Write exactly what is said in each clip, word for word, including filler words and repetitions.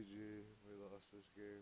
G. We lost this game.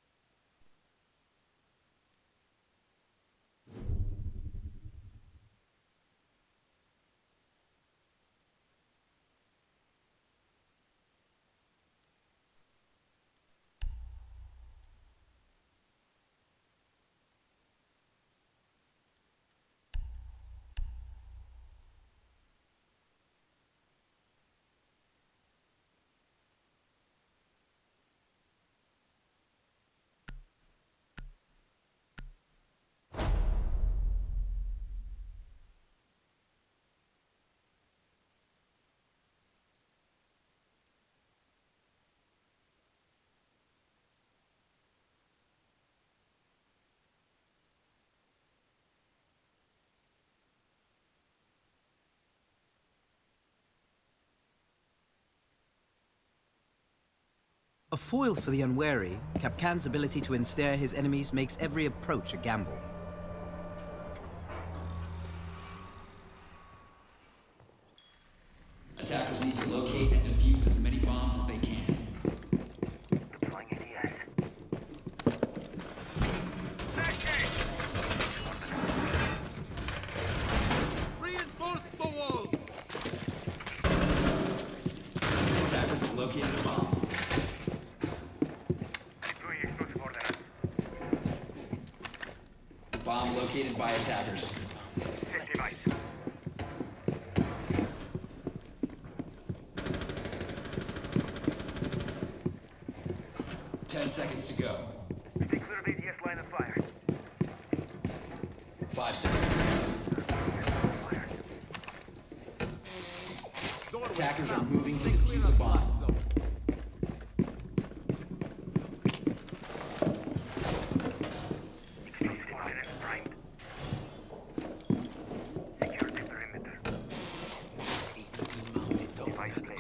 A foil for the unwary, Kapkan's ability to ensnare his enemies makes every approach a gamble. Attackers need to locate and defuse as many bombs as they can. Deploying A D S. Reinforce the wall! Attackers have located a bomb. Deploying explosive ordnance. Bomb located by attackers. Set device. Ten seconds to go. Stay clear of A D S line of fire. Five seconds. Attackers are moving to defuse a bomb. Explosive ordnance primed. Secure the perimeter. Device placed.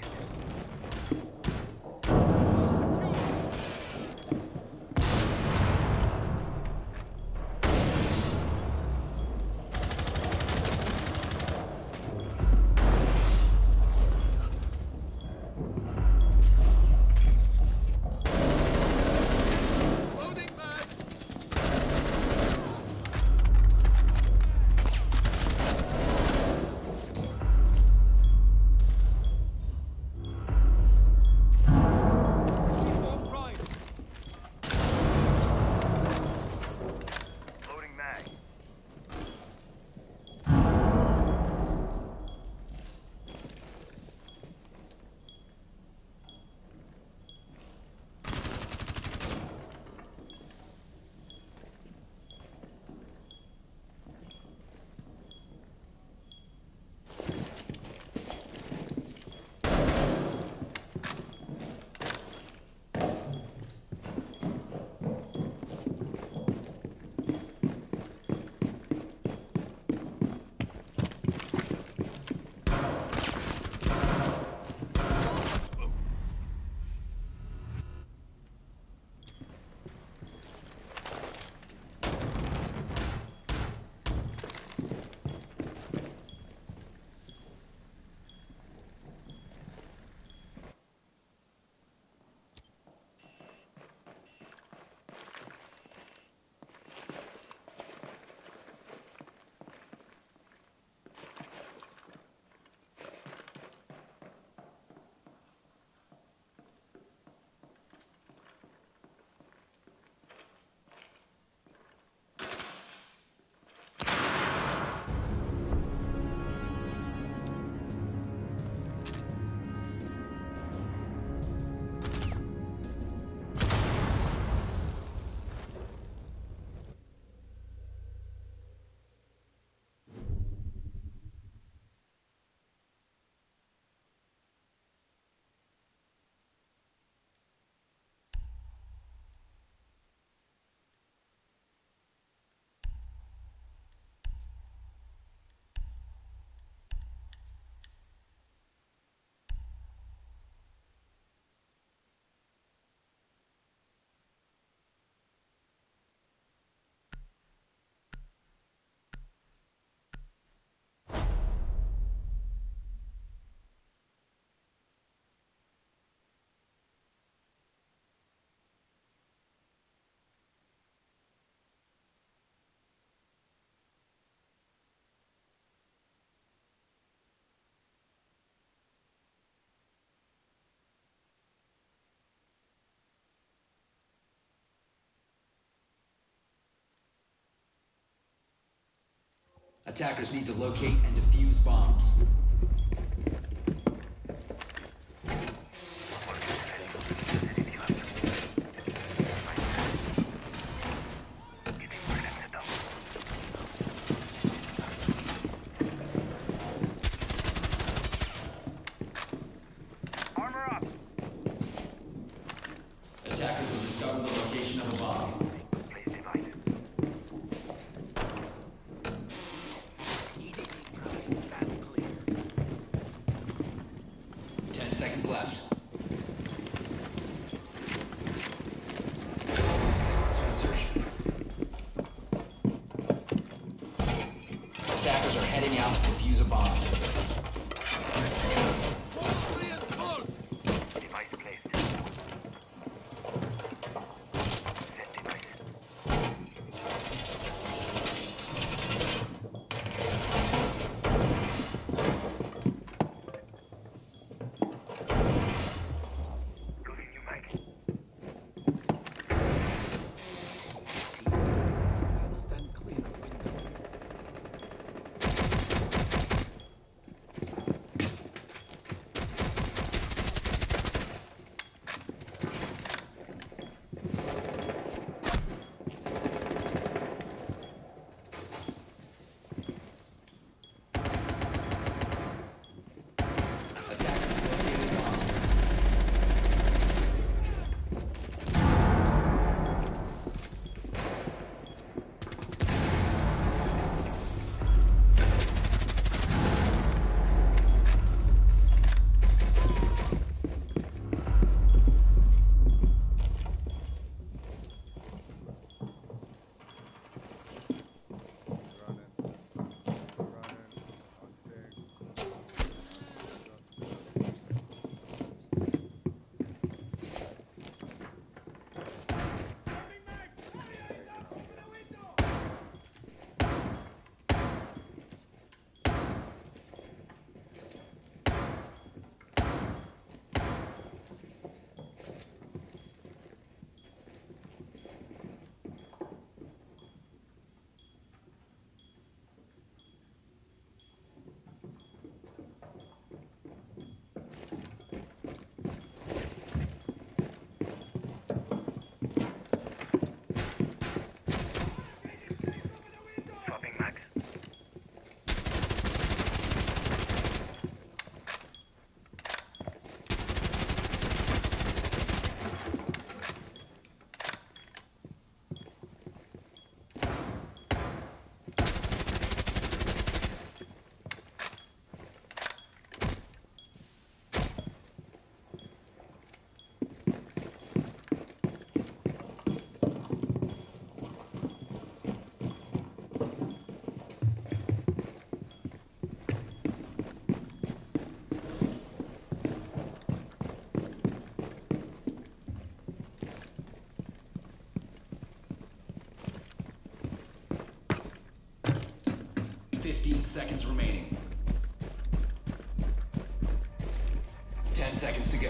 Attackers need to locate and defuse bombs. Armor up. Attackers have discovered the location of a bomb. Place device. Ten seconds left. Insertion. Attackers are heading out to defuse a bomb. Force reinforced! Device placed. Set device. Loading new mic. Stand clear of window. Attackers located a bomb. Running. Running. Hunting. Swapping max. Fifteen seconds remaining. Ten seconds to go.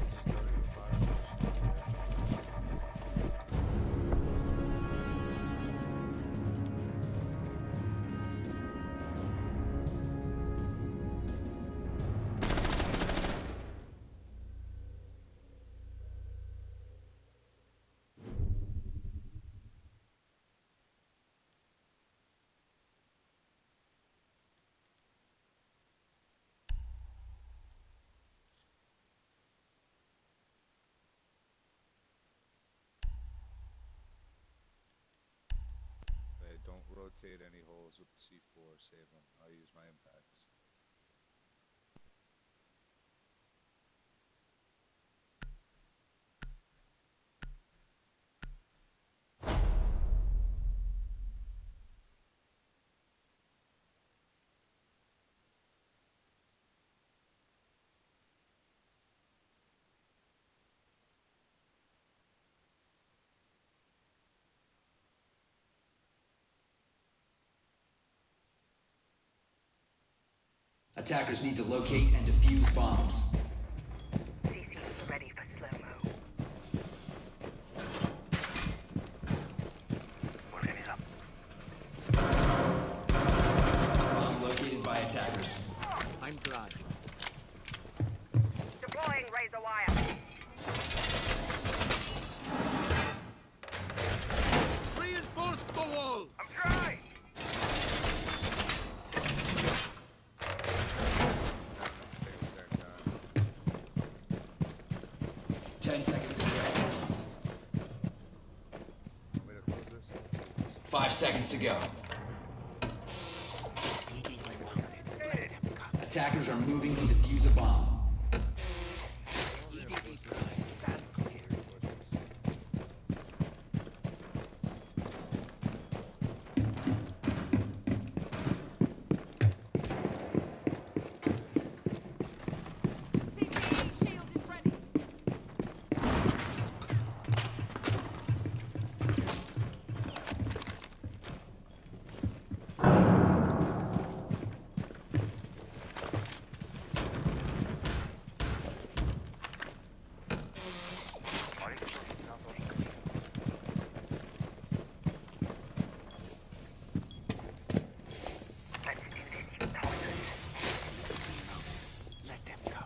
Hey, don't rotate any holes with the C four. Save them. I'll use my impacts. Attackers need to locate and defuse bombs. C C ready for slow-mo. Working it up. attackers. I'm glad. Deploying razor wire. Reinforce the wall! I'm trying. Ten seconds to go. Way to close this. Five seconds to go. E D A mounted. Let them come. Attackers are moving to defuse a bomb. E D A prime. Stand clear. C C E shield is ready. Let's do this, you tossers. Let them come.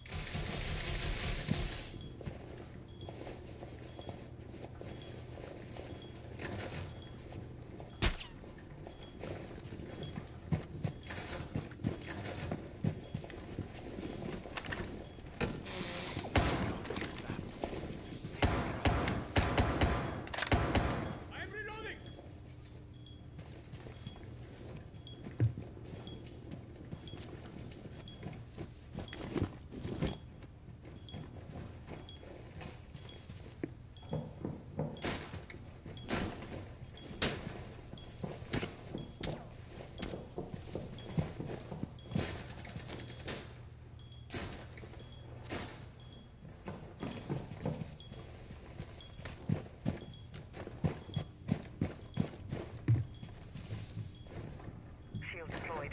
Shield deployed.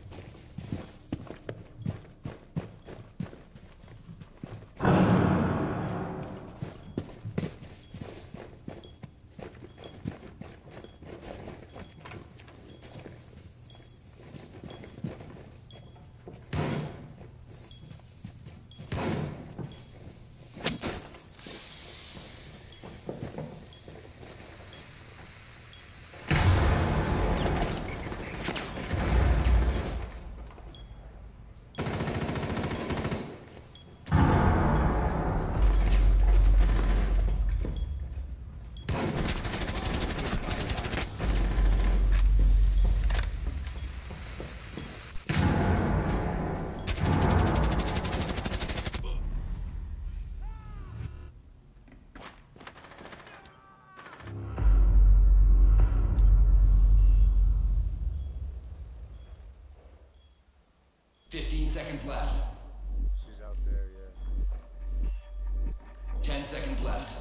Fifteen seconds left. She's out there, yeah. Ten seconds left.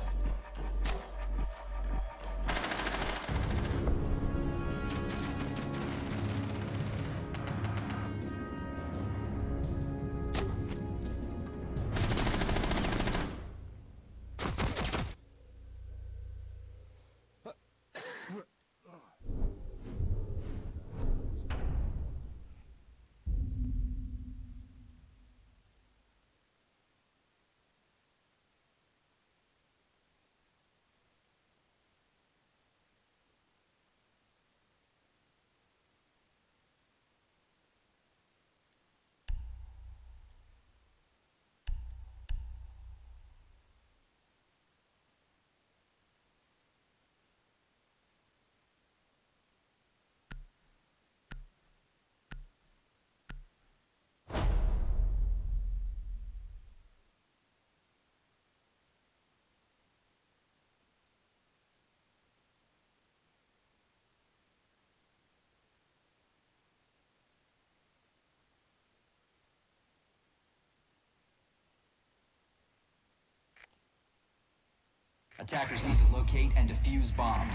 Attackers need to locate and defuse bombs.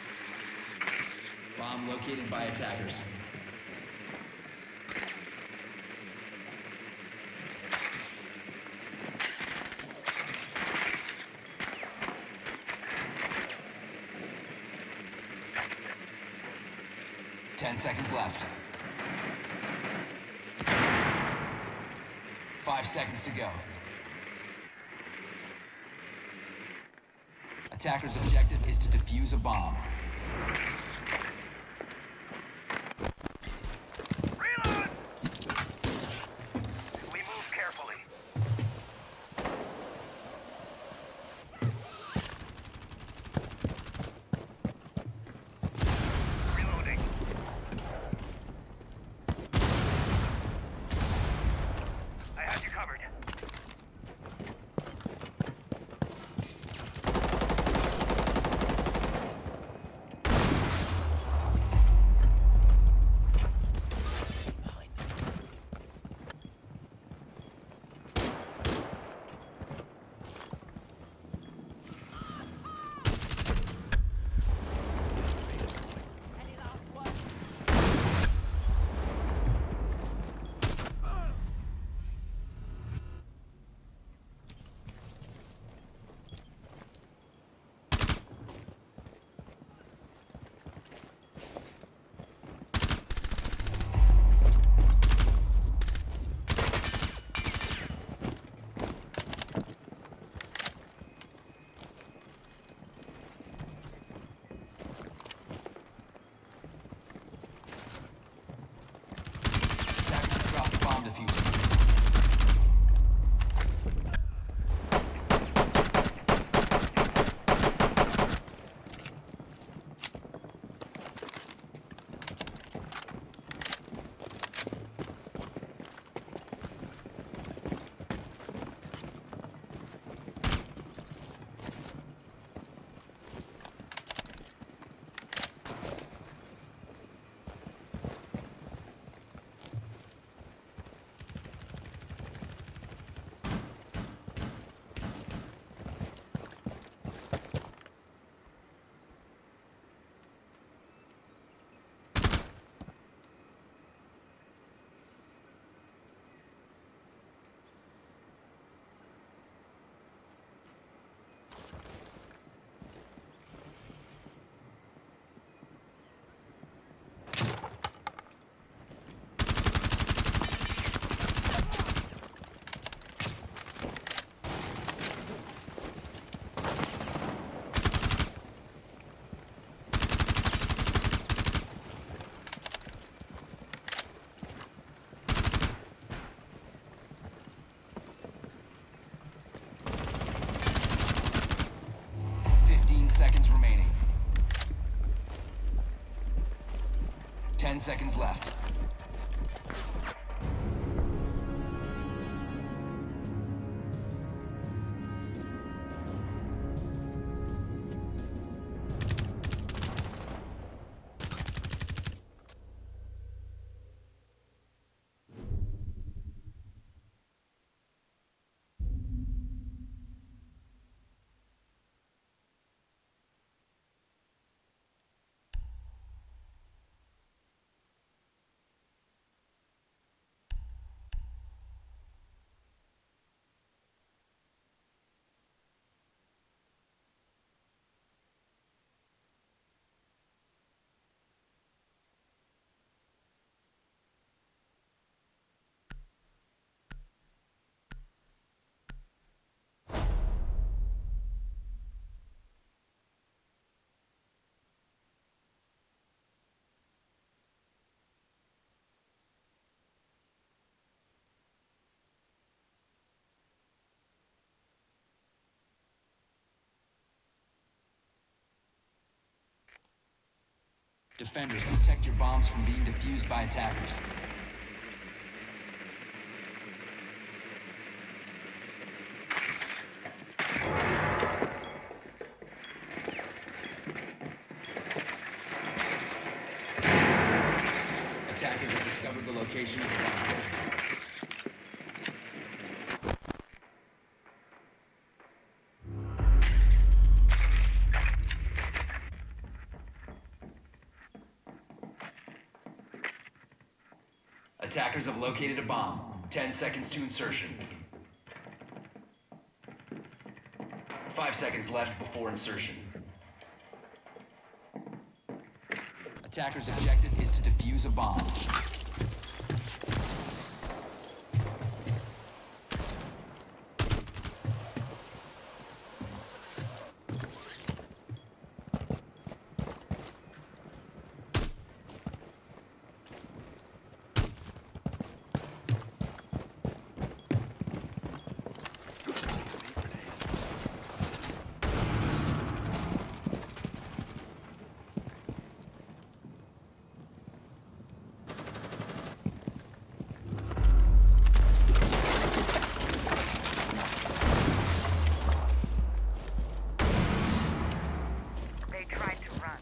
Bomb located by attackers. Ten seconds left. Five seconds to go. Attacker's objective is to defuse a bomb. Reload! We move carefully. Reloading. I have you covered. Any last one? Attackers drop the bomb diffuser. Fifteen seconds remaining. Ten seconds left. Defenders, protect your bombs from being defused by attackers. Attackers have discovered the location of the bomb. Attackers have located a bomb. Ten seconds to insertion. Five seconds left before insertion. Attacker's objective is to defuse a bomb. They tried to run.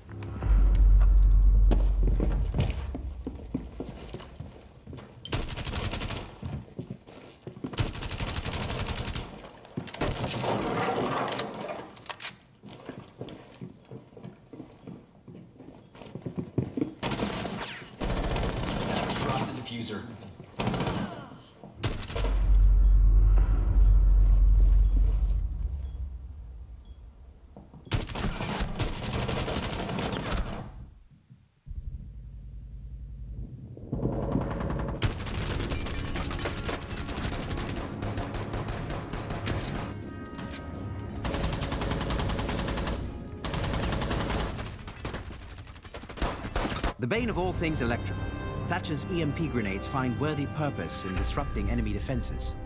Drop the diffuser. The bane of all things electrical, Thatcher's E M P grenades find worthy purpose in disrupting enemy defenses.